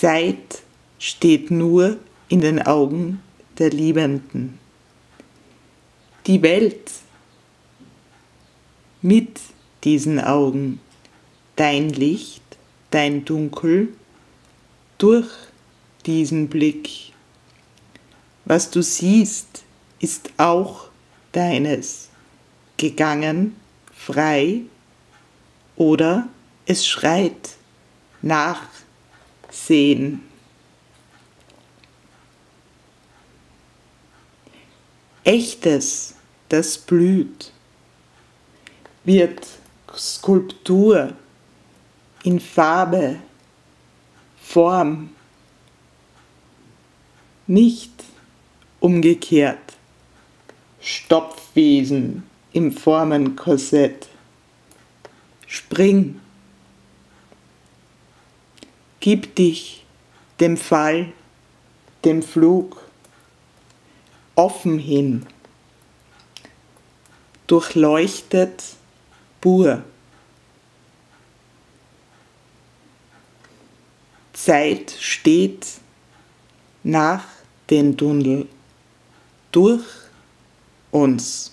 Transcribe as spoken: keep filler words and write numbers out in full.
Zeit steht nur in den Augen der Liebenden. Die Welt mit diesen Augen, dein Licht, dein Dunkel, durch diesen Blick. Was du siehst, ist auch deines, gegangen, frei, oder es schreit nach Sehen. Echtes, das blüht, wird Skulptur in Farbe, Form, nicht umgekehrt, Stopfwesen im Formenkorsett. Spring, gib dich dem Fall, dem Flug, offen hin, durchleuchtet pur. Zeit steht nach den Tunnel durch uns.